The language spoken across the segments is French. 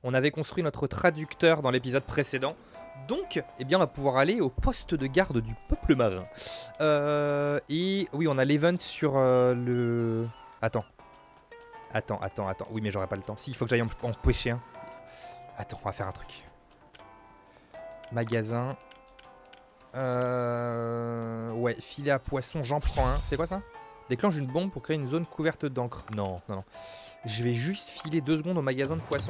On avait construit notre traducteur dans l'épisode précédent. Donc, eh bien, on va pouvoir aller au poste de garde du peuple marin. Et oui, on a l'event sur le... Attends. Oui, mais j'aurai pas le temps. Si, il faut que j'aille en pêcher un. Attends, on va faire un truc. Magasin. Ouais, filet à poisson, j'en prends un. C'est quoi ça? Déclenche une bombe pour créer une zone couverte d'encre. Non. Je vais juste filer 2 secondes au magasin de poissons.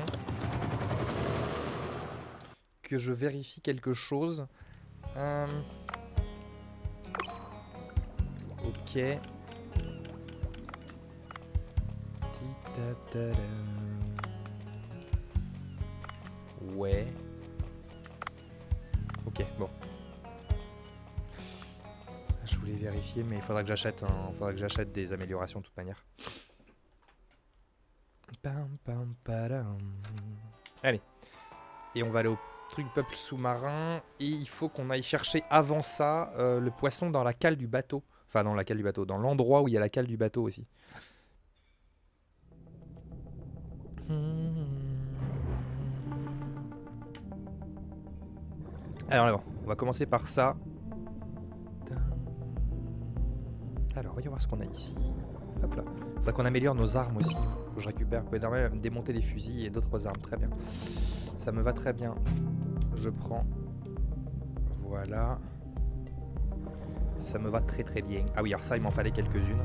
Que je vérifie quelque chose. Ok. Ouais. Ok, bon. Je voulais vérifier, mais il faudra que j'achète des améliorations de toute manière. Allez. Et on va aller au truc peuple sous-marin. Et il faut qu'on aille chercher avant ça le poisson dans la cale du bateau. Enfin, dans la cale du bateau. Dans l'endroit où il y a la cale du bateau aussi. Alors, on va commencer par ça. Alors, voyons voir ce qu'on a ici. Hop là. Faudrait qu'on améliore nos armes aussi. Faut que je récupère. Vous pouvez démonter des fusils et d'autres armes. Très bien. Ça me va très bien. Je prends. Voilà. Ça me va très bien. Ah oui, alors ça, il m'en fallait quelques-unes.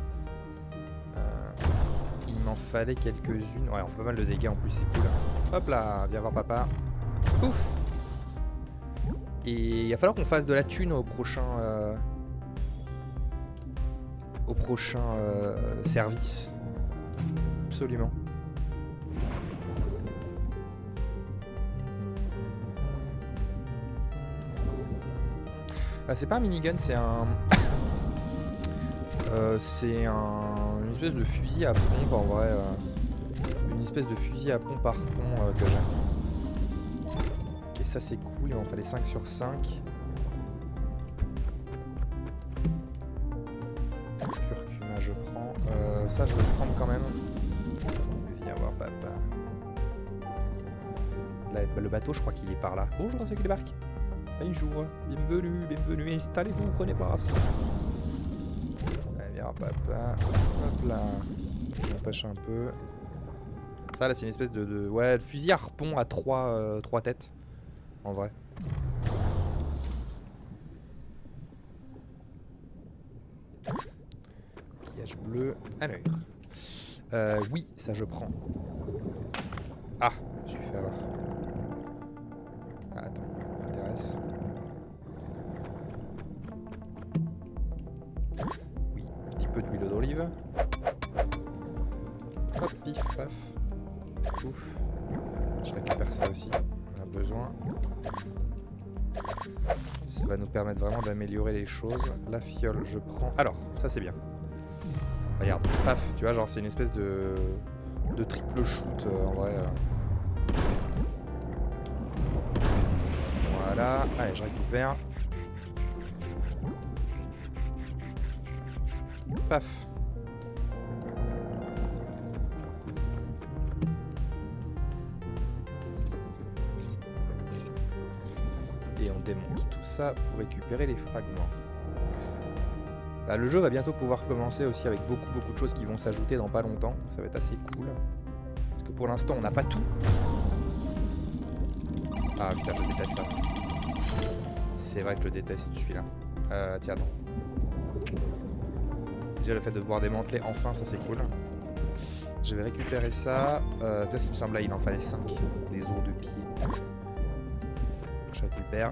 Il m'en fallait quelques-unes. Ouais, on fait pas mal de dégâts en plus, c'est cool. Hop là, viens voir papa. Ouf. Et il va falloir qu'on fasse de la thune au prochain... service. Absolument. C'est pas un minigun, c'est un... une espèce de fusil à pompe en vrai. Une espèce de fusil à pompe par pont que j'ai. Ok, ça c'est cool, il m'en fallait 5 sur 5. Curcuma je prends. Ça je vais le prendre quand même. Viens voir papa. Là, le bateau je crois qu'il est par là. Bonjour à ceux qui débarquent. Bonjour, bienvenue, installez-vous, prenez place. Allez, viens papa. Hop là. J'empêche un peu. Ça là c'est une espèce de ouais, fusil à harpon à 3 têtes. En vrai. Pillage bleu. Alors. Oui, ça je prends. Ah, je suis fait avoir. Ah, attends, ça m'intéresse. Oui, un petit peu d'huile d'olive. Hop, pif, paf. Ouf. Je récupère ça aussi. On a besoin. Ça va nous permettre vraiment d'améliorer les choses. La fiole, je prends. Alors, ça c'est bien. Regarde, paf, tu vois, genre c'est une espèce de triple shoot en vrai. Voilà, allez, je récupère. Paf. Et on démonte tout ça pour récupérer les fragments. Bah, le jeu va bientôt pouvoir commencer aussi avec beaucoup de choses qui vont s'ajouter dans pas longtemps. Ça va être assez cool. Parce que pour l'instant on n'a pas tout. Ah putain, je déteste ça. C'est vrai que je déteste celui-là. Tiens, attends. Déjà le fait de pouvoir démanteler enfin, ça c'est cool. Je vais récupérer ça. Là, ce qui me semble, là il en fallait 5. Des os de pied. Je récupère.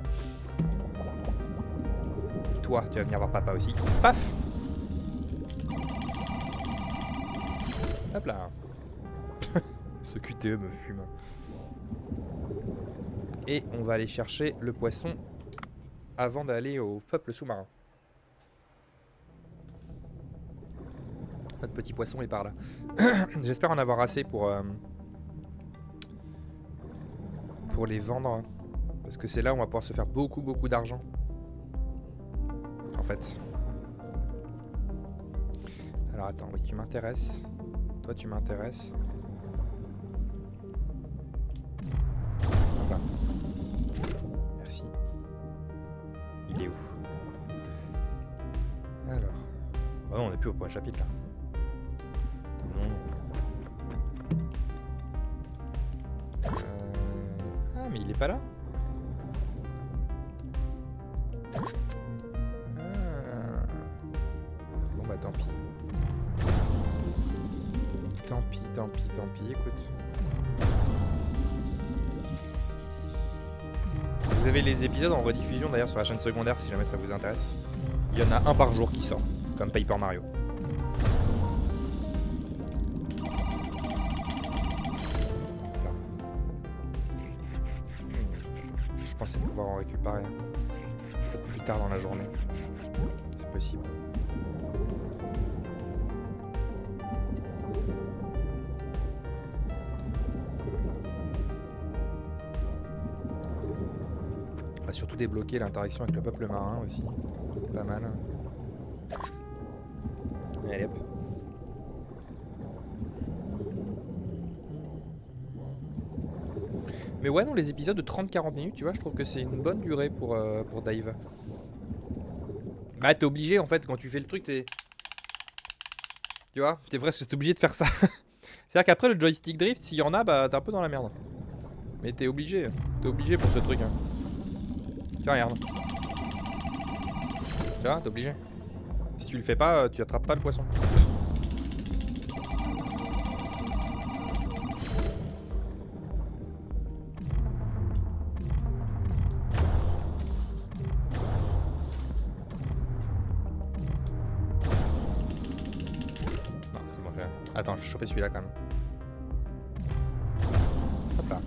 Toi, tu vas venir voir papa aussi. Paf! Hop là. Ce QTE me fume. Et on va aller chercher le poisson avant d'aller au peuple sous-marin. Notre petit poisson est par là. J'espère en avoir assez pour les vendre. Parce que c'est là où on va pouvoir se faire beaucoup d'argent. En fait. Alors attends, oui, tu m'intéresses. Toi, tu m'intéresses. plus au point de chapitre là. Non. Ah mais il est pas là. Bon bah tant pis. Tant pis, écoute. Vous avez les épisodes en rediffusion d'ailleurs sur la chaîne secondaire si jamais ça vous intéresse. Il y en a un par jour qui sort, comme Paper Mario. Là. Je pensais pouvoir en récupérer. Peut-être plus tard dans la journée. C'est possible. On va surtout débloquer l'interaction avec le peuple marin aussi. Pas mal. Allez hop. Mais ouais non, les épisodes de 30-40 minutes, tu vois, je trouve que c'est une bonne durée pour Dive. Bah t'es obligé en fait quand tu fais le truc, t'es... Tu vois, t'es presque obligé de faire ça. C'est-à-dire qu'après le joystick drift, s'il y en a, bah t'es un peu dans la merde. Mais t'es obligé pour ce truc. Hein. Tiens regarde. Tu vois, t'es obligé. Si tu le fais pas, tu attrapes pas le poisson. Non, c'est bon, j'ai... Attends, je vais choper celui-là quand même. Hop là.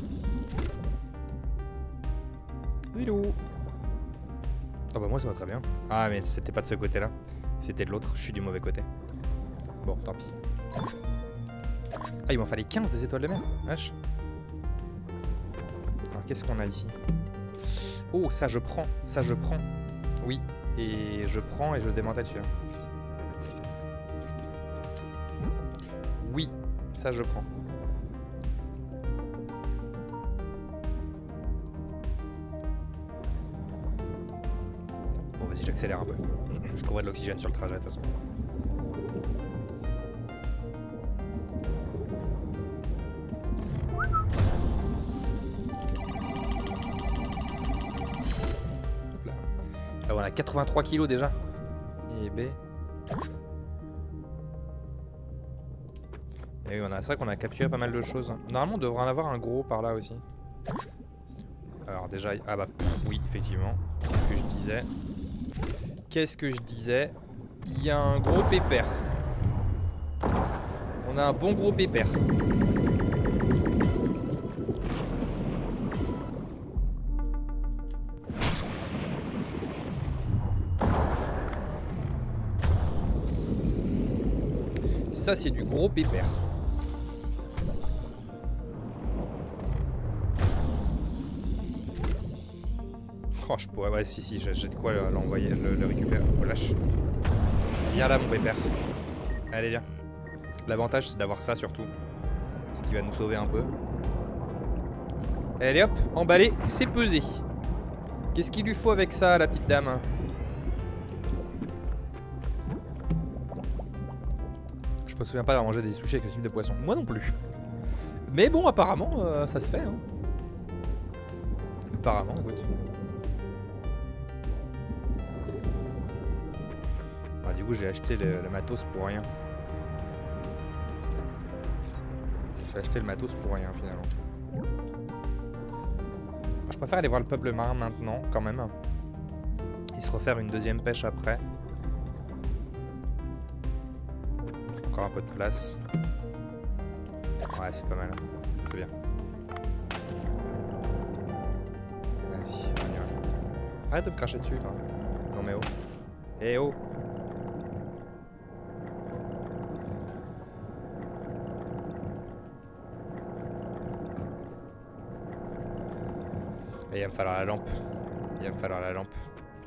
Hello. Oh bah moi ça va très bien. Ah mais c'était pas de ce côté-là. C'était de l'autre, je suis du mauvais côté. Bon, tant pis. Ah, il m'en fallait 15 des étoiles de mer. Wesh. Alors qu'est-ce qu'on a ici? Oh, ça je prends. Ça je prends. Oui. Et je prends et je démantèle celui-là. Oui, ça je prends. Bon vas-y, j'accélère un peu. Je trouverai de l'oxygène sur le trajet de toute façon. Hop là. Ah, on a 83 kilos déjà. Et B. Et oui, c'est vrai qu'on a capturé pas mal de choses. Normalement, on devrait en avoir un gros par là aussi. Alors déjà, ah bah oui, effectivement. Qu'est-ce que je disais? Qu'est-ce que je disais? Il y a un gros pépère. On a un bon gros pépère. Ça, c'est du gros pépère. Oh, je pourrais, ouais, si, j'ai de quoi l'envoyer, le récupérer. Oh, lâche. Viens là, mon pépère. Allez, viens. L'avantage, c'est d'avoir ça surtout. Ce qui va nous sauver un peu. Allez, hop, emballé, c'est pesé. Qu'est-ce qu'il lui faut avec ça, la petite dame? Je me souviens pas d'avoir mangé des sushis avec ce type de poisson. Moi non plus. Mais bon, apparemment, ça se fait. Hein. Apparemment, écoute. Ah, du coup, j'ai acheté le matos pour rien. J'ai acheté le matos pour rien, finalement. Je préfère aller voir le peuple marin maintenant, quand même. Et se refaire une deuxième pêche après. Encore un peu de place. Ouais, c'est pas mal. C'est bien. Vas-y, on y va. Arrête de me cracher dessus, toi. Non mais oh. Eh oh. Et il va me falloir la lampe. Il va me falloir la lampe.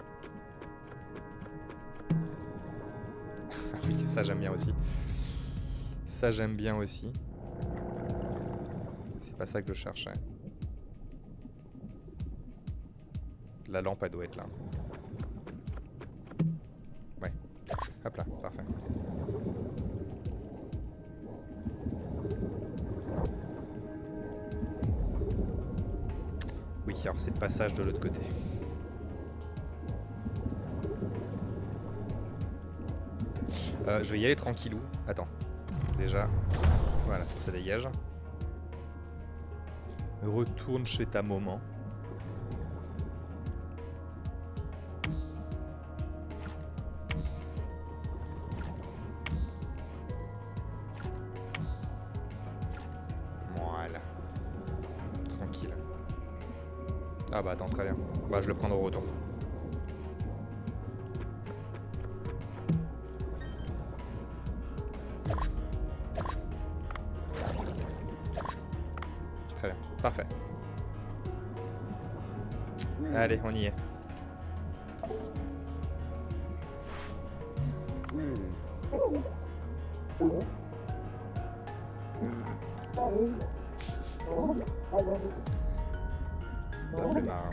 Ah oui, ça j'aime bien aussi. Ça j'aime bien aussi. C'est pas ça que je cherchais. La lampe elle doit être là. Ouais. Hop là, parfait. Oui, alors c'est le passage de l'autre côté. Je vais y aller tranquillou. Attends. Déjà. Voilà, ça dégage. Retourne chez ta maman. Voilà. Tranquille. Ah bah attends, très bien. Bah je le prendrai au retour. Très bien, parfait. Allez, on y est. Double marin.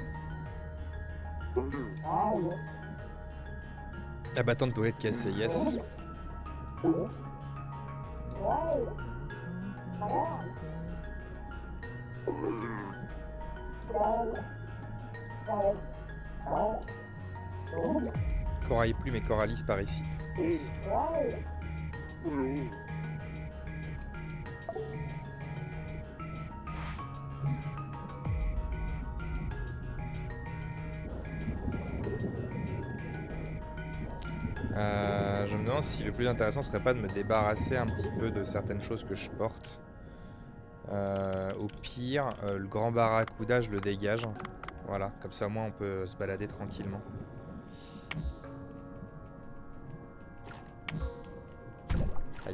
Ah bah attends de toilette cassée, yes. Corail plus mais Coralis par ici. Yes. Je me demande si le plus intéressant serait pas de me débarrasser un petit peu de certaines choses que je porte. Au pire, le grand barracuda, je le dégage. Voilà, comme ça au moins on peut se balader tranquillement. Aïe.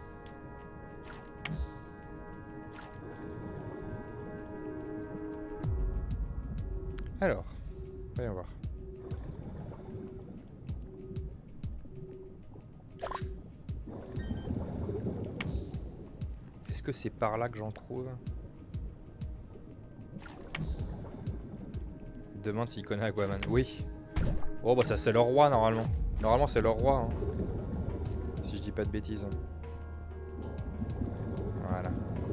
Alors, voyons voir. Est-ce que c'est par là que j'en trouve? Demande s'il connaît Aquaman. Oui. Oh bah ça c'est le roi normalement. Normalement c'est le roi. Hein. Si je dis pas de bêtises. Voilà.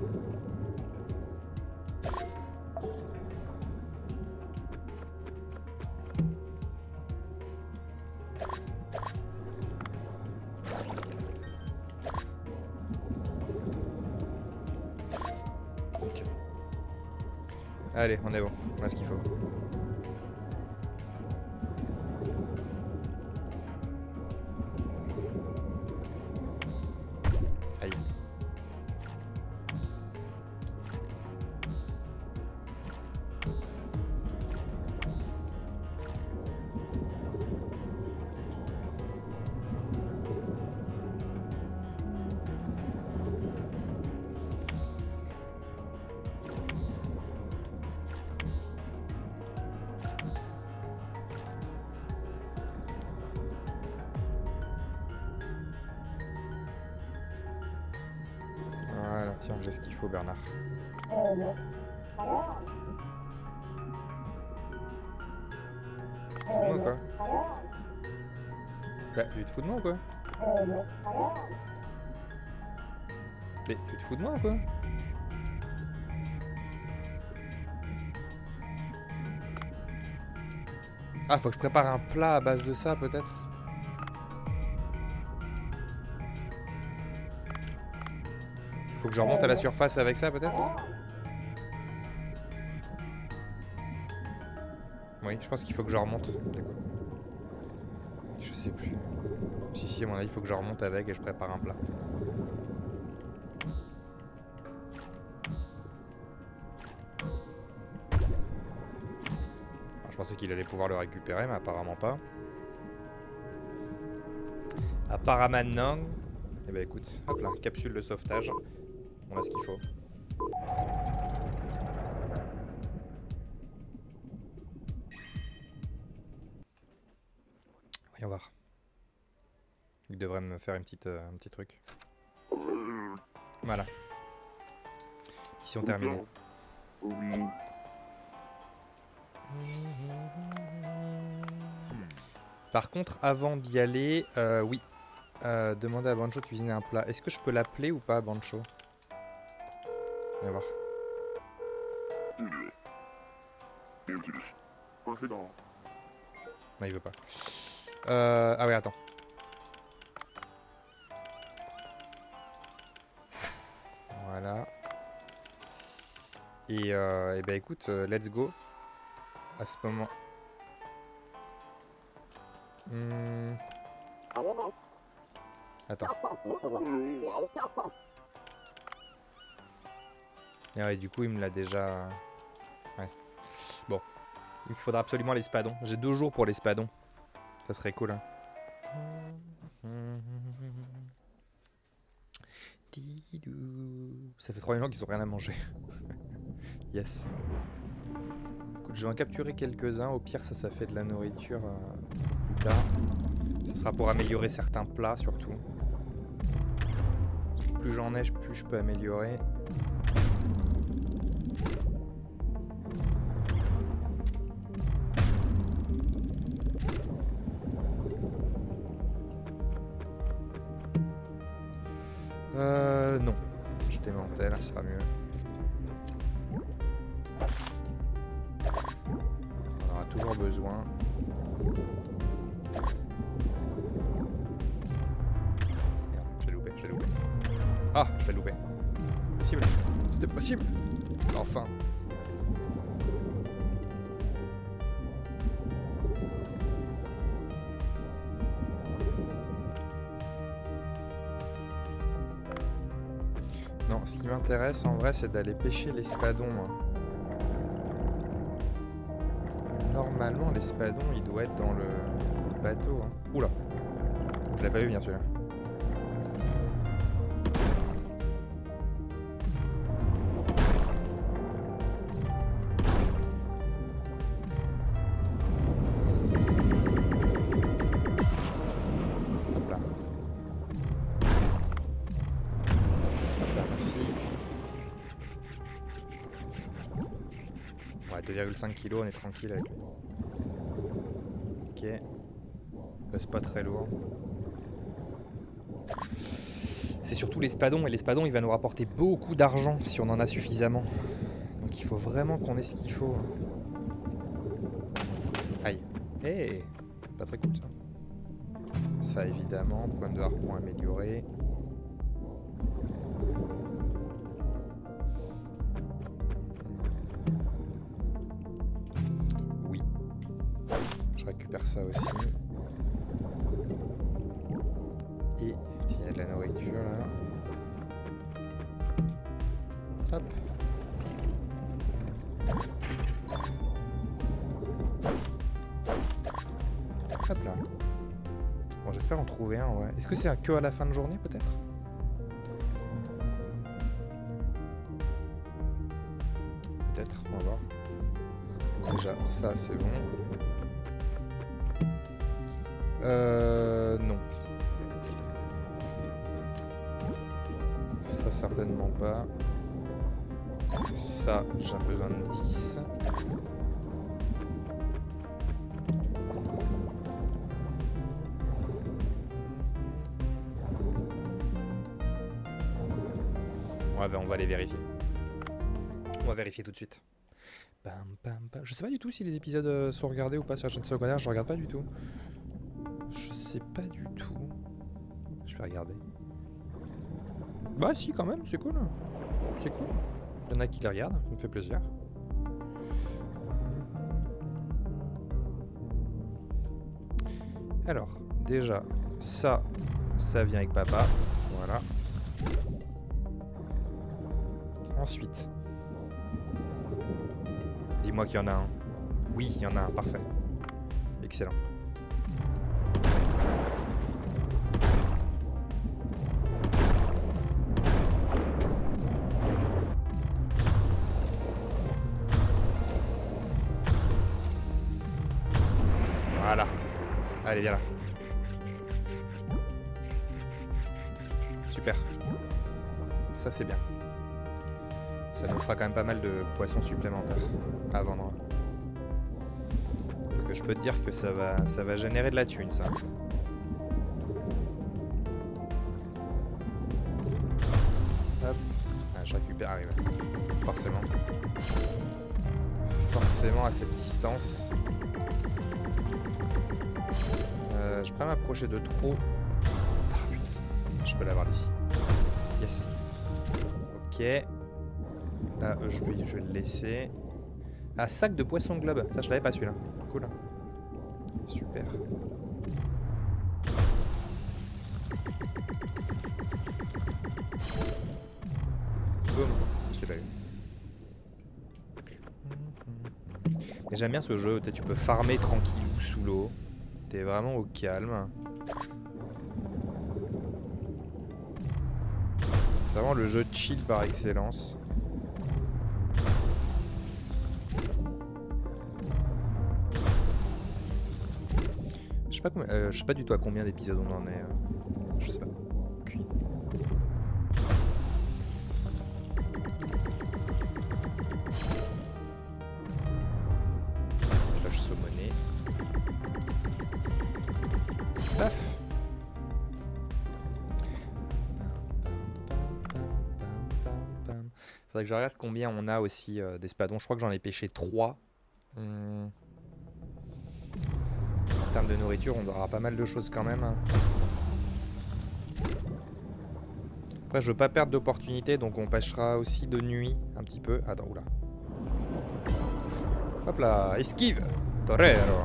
Okay. Allez, on est bon. On a ce qu'il faut. Aïe. Voilà, tiens, j'ai ce qu'il faut, Bernard. Tu te fous de moi ou quoi? Bah, tu te fous de moi ou quoi? Mais tu te fous de moi ou quoi? Ah, faut que je prépare un plat à base de ça, peut-être? Faut que je remonte à la surface avec ça, peut-être? Oui, je pense qu'il faut que je remonte. Je sais plus. Si, à mon avis, il faut que je remonte avec et je prépare un plat. Alors, je pensais qu'il allait pouvoir le récupérer, mais apparemment pas. Apparemment non. Eh ben écoute, hop là, capsule de sauvetage. On a ce qu'il faut. Voyons voir. Il devrait me faire un petit truc. Voilà. Mission terminée. Par contre, avant d'y aller, oui. Demander à Bancho de cuisiner un plat. Est-ce que je peux l'appeler ou pas, Bancho? On va voir. Non, il veut pas. Ah ouais, attends. Voilà. Et ben écoute, let's go. À ce moment. Attends. Et ouais, du coup, il me l'a déjà... Ouais. Bon. Il me faudra absolument l'espadon. J'ai 2 jours pour l'espadon. Ça serait cool, hein. Ça fait 3 minutes qu'ils ont rien à manger. Yes. Écoute, je vais en capturer quelques-uns. Au pire, ça fait de la nourriture plus tard. Ça sera pour améliorer certains plats, surtout. Parce que plus j'en ai, plus je peux améliorer. Non. Je démantèle, ça sera mieux. On aura toujours besoin. Merde, j'ai loupé. Ah, je l'ai loupé. Possible. C'était possible. Enfin. Non, ce qui m'intéresse en vrai, c'est d'aller pêcher l'espadon. Normalement, l'espadon, il doit être dans le bateau. Hein. Oula, je l'ai pas vu venir celui-là. Hop là. Hop là, merci. Ouais, 2,5 kg, on est tranquille avec lui. Ok. C'est pas très lourd. C'est surtout l'espadon, et l'espadon il va nous rapporter beaucoup d'argent si on en a suffisamment. Donc il faut vraiment qu'on ait ce qu'il faut. Aïe. Hey, pas très cool ça. Ça évidemment, point de harpon amélioré. Oui. Je récupère ça aussi. Et il y a de la nourriture là. Hop. Hop là. Bon, j'espère en trouver un, ouais. Est-ce que c'est que à la fin de journée peut-être? Peut-être, on va voir. Déjà, ça c'est bon. Non. Ça certainement pas. Ça, j'ai besoin de 10. Ouais, ben on va aller vérifier. On va vérifier tout de suite. Bam, bam, bam. Je sais pas du tout si les épisodes sont regardés ou pas sur la chaîne secondaire, je regarde pas du tout. Je sais pas du tout. Je vais regarder. Bah si quand même, c'est cool. C'est cool. Il y en a qui les regardent, ça me fait plaisir. Alors, déjà, ça vient avec papa. Voilà. Ensuite. Dis-moi qu'il y en a un. Oui, il y en a un, parfait. Excellent. Voilà. Allez, viens là. Super. Ça, c'est bien. Ça nous fera quand même pas mal de poissons supplémentaires à vendre. Parce que je peux te dire que ça va générer de la thune, ça. Hop. Ah, je récupère. Ah oui, ouais. Forcément. forcément à cette distance. Je peux pas m'approcher de trop. Ah, punaise. Je peux l'avoir d'ici. Yes. Ok. Là, je vais le laisser. Ah, sac de poisson globe. Ça, je l'avais pas celui-là. Cool. Super. Boum. Je l'ai pas eu. Mais j'aime bien ce jeu. Tu peux farmer tranquillou sous l'eau. T'es vraiment au calme. C'est vraiment le jeu chill par excellence. Je sais pas du tout à combien d'épisodes on en est. Je sais pas. Aucune. Là je saumonais. Paf. Faudrait que je regarde combien on a aussi d'espadons. Je crois que j'en ai pêché 3. En termes de nourriture, on aura pas mal de choses quand même. Après, je veux pas perdre d'opportunité, donc on pêchera aussi de nuit un petit peu. Attends, oula. Hop là, esquive. Torero.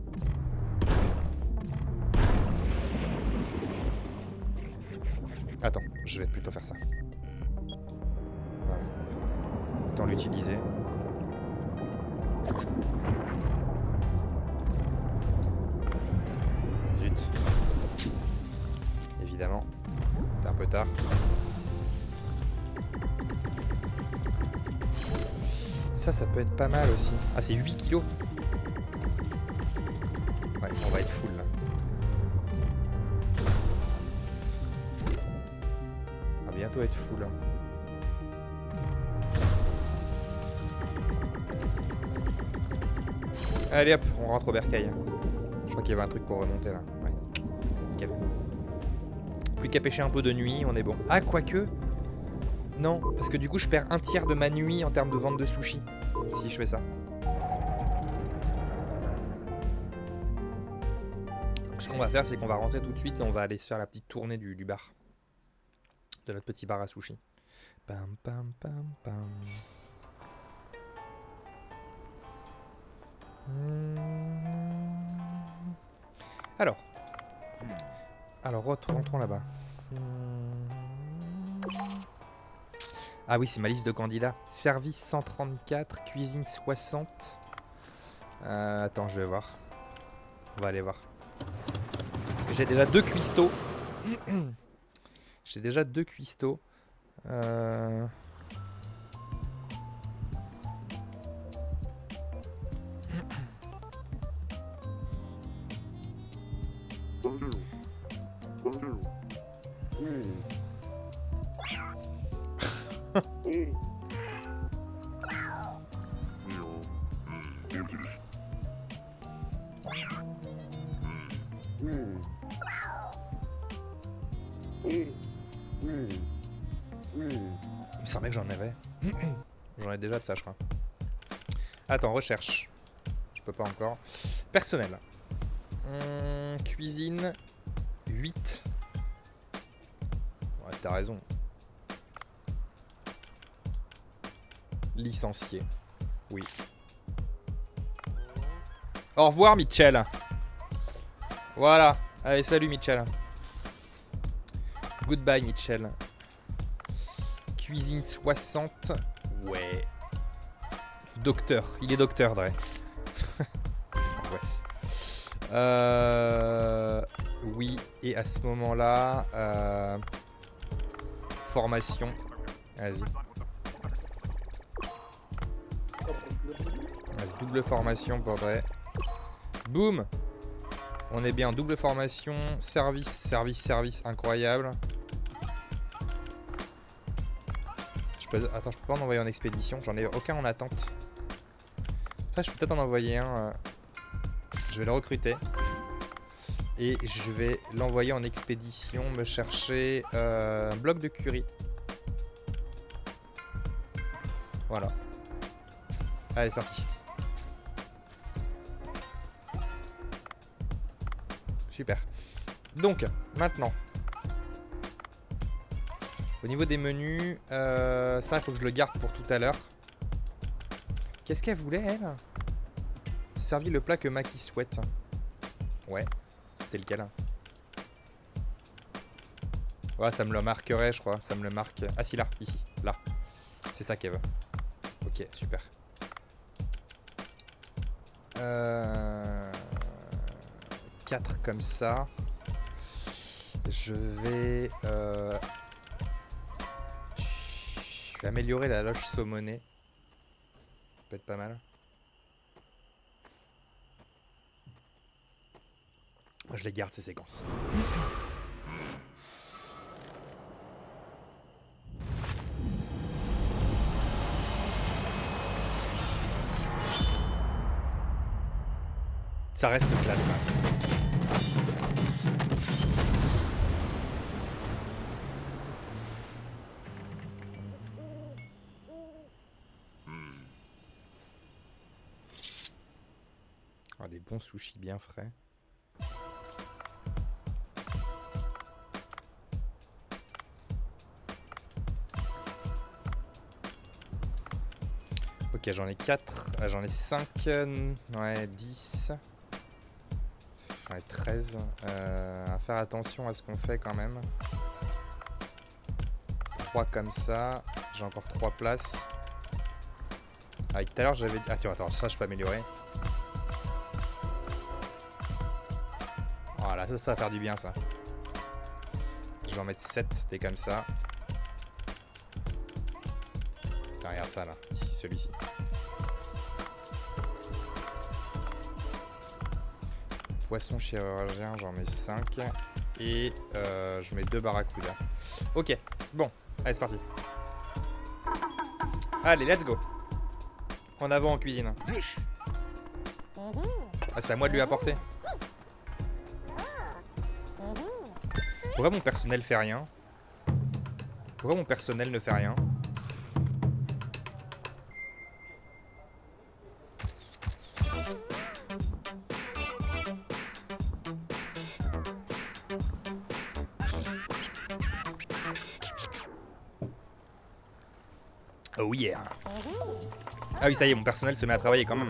Attends, je vais plutôt faire ça. Voilà. Autant l'utiliser. Zut. Évidemment. T'es un peu tard. Ça peut être pas mal aussi. Ah, c'est 8 kilos. Ouais, on va être full là. On va bientôt être full. Hein. Allez hop, on rentre au bercail. Je crois qu'il y avait un truc pour remonter là. Ouais. Nickel. Plus qu'à pêcher un peu de nuit, on est bon. Ah, quoique. Non, parce que du coup je perds un tiers de ma nuit en termes de vente de sushi. Si je fais ça. Donc ce qu'on va faire, c'est qu'on va rentrer tout de suite et on va aller se faire la petite tournée du bar. De notre petit bar à sushi. Pam pam pam pam. Alors, rentrons là-bas. Ah oui, c'est ma liste de candidats. Service 134, cuisine 60. Attends, je vais voir. On va aller voir. Parce que j'ai déjà 2 cuistots. J'ai déjà 2 cuistots. Il me semblait que j'en avais. J'en ai déjà de ça, je crois. Attends, recherche. Je peux pas encore. Personnel. Cuisine 8. Ouais, t'as raison. Licencié. Oui. Au revoir, Mitchell. Voilà. Allez, salut, Mitchell. Goodbye, Mitchell. Cuisine 60. Ouais. Docteur. Il est docteur, Dre. Oui. Et à ce moment-là... formation. Vas-y. Double formation pour Dre. Boum. On est bien. Double formation. Service. Incroyable. Attends, je peux pas en envoyer en expédition. J'en ai aucun en attente. Après, je peux peut-être en envoyer un. Je vais le recruter. Et je vais l'envoyer en expédition. Me chercher un bloc de curry. Voilà. Allez, c'est parti. super. Donc, maintenant. Au niveau des menus, ça, il faut que je le garde pour tout à l'heure. Qu'est-ce qu'elle voulait, elle? Servir le plat que Maki souhaite. Ouais, c'était lequel? Ouais, ça me le marquerait, je crois. Ça me le marque. Ah si, là, ici, là. C'est ça qu'elle veut. Ok, super. 4 comme ça. Je vais améliorer la loge saumonée. Ça peut être pas mal. Je les garde ces séquences. Ça reste classe quand même. Ah, des bons sushis bien frais. Ok, j'en ai 4. Ah, j'en ai 5. Ouais, 10. Ouais, 13. À faire attention à ce qu'on fait quand même. 3 comme ça. J'ai encore 3 places. Ah, tout à l'heure j'avais... Ah, tiens, attends, ça je peux améliorer. Voilà, ça va faire du bien ça. Je vais en mettre 7, des comme ça. Enfin, regarde ça là, ici, celui-ci. Poisson chirurgien, j'en mets 5. Et je mets 2 barracudas. Ok, bon, allez c'est parti. Allez, let's go. En avant en cuisine. Ah, c'est à moi de lui apporter. Pourquoi mon personnel fait rien? Pourquoi mon personnel ne fait rien? Oh yeah. Ah oui, ça y est, mon personnel se met à travailler quand même.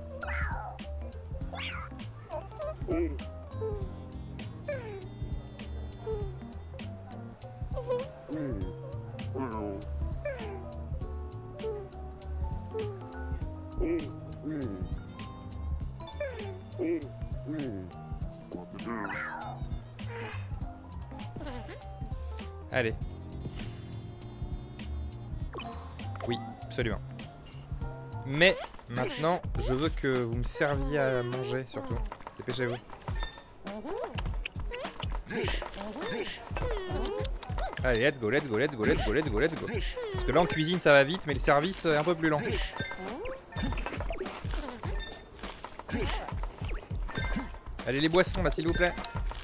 Allez. Oui, absolument. Mais maintenant, je veux que vous me serviez à manger surtout. Dépêchez-vous. Allez, let's go, let's go, let's go, let's go, let's go, let's go. Parce que là en cuisine ça va vite, mais le service est un peu plus lent. Allez les boissons là s'il vous plaît.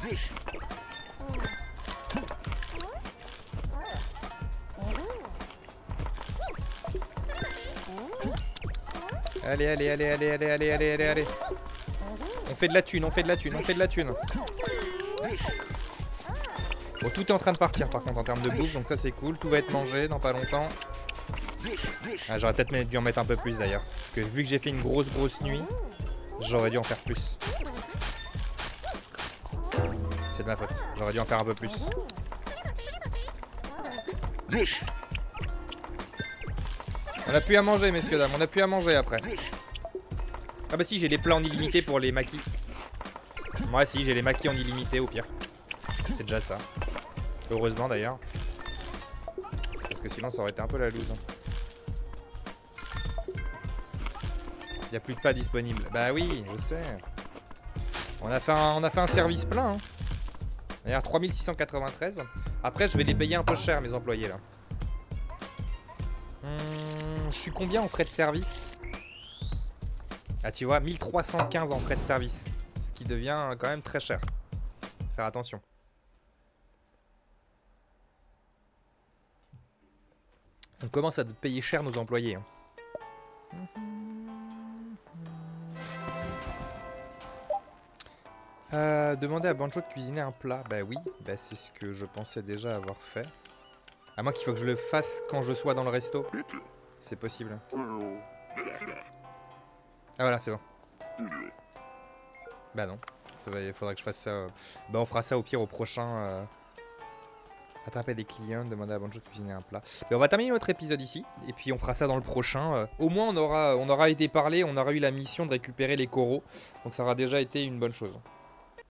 Allez, allez, allez, allez, allez, allez, allez, allez, allez. On fait de la thune, on fait de la thune, on fait de la thune. Bon, tout est en train de partir par contre en termes de bouffe, donc ça c'est cool. Tout va être mangé dans pas longtemps. Ah, j'aurais peut-être dû en mettre un peu plus d'ailleurs. Parce que vu que j'ai fait une grosse nuit, j'aurais dû en faire plus. C'est de ma faute, j'aurais dû en faire un peu plus. On a plus à manger, messieurs dames, on a plus à manger après. Ah bah si, j'ai les plats en illimité pour les maquis. Ouais si, j'ai les maquis en illimité au pire. C'est déjà ça. Heureusement d'ailleurs. Parce que sinon ça aurait été un peu la loose. Il n'y a plus de pas disponible. Bah oui, je sais. On a fait un service plein. Hein. D'ailleurs 3693. Après je vais les payer un peu cher mes employés là. Je suis combien en frais de service? Ah tu vois, 1315 en frais de service. Ce qui devient quand même très cher. Faire attention. On commence à payer cher nos employés. Hein. Demander à Banjo de cuisiner un plat. Bah oui, bah c'est ce que je pensais déjà avoir fait. À moins qu'il faut que je le fasse quand je sois dans le resto. C'est possible. Ah voilà, c'est bon. Bah non. Il faudra que je fasse ça. Bah on fera ça au pire au prochain. Attraper des clients, demander à Banjo de cuisiner un plat. Mais on va terminer notre épisode ici. Et puis on fera ça dans le prochain. Au moins on aura été parlé, on aura eu la mission de récupérer les coraux. Donc ça aura déjà été une bonne chose.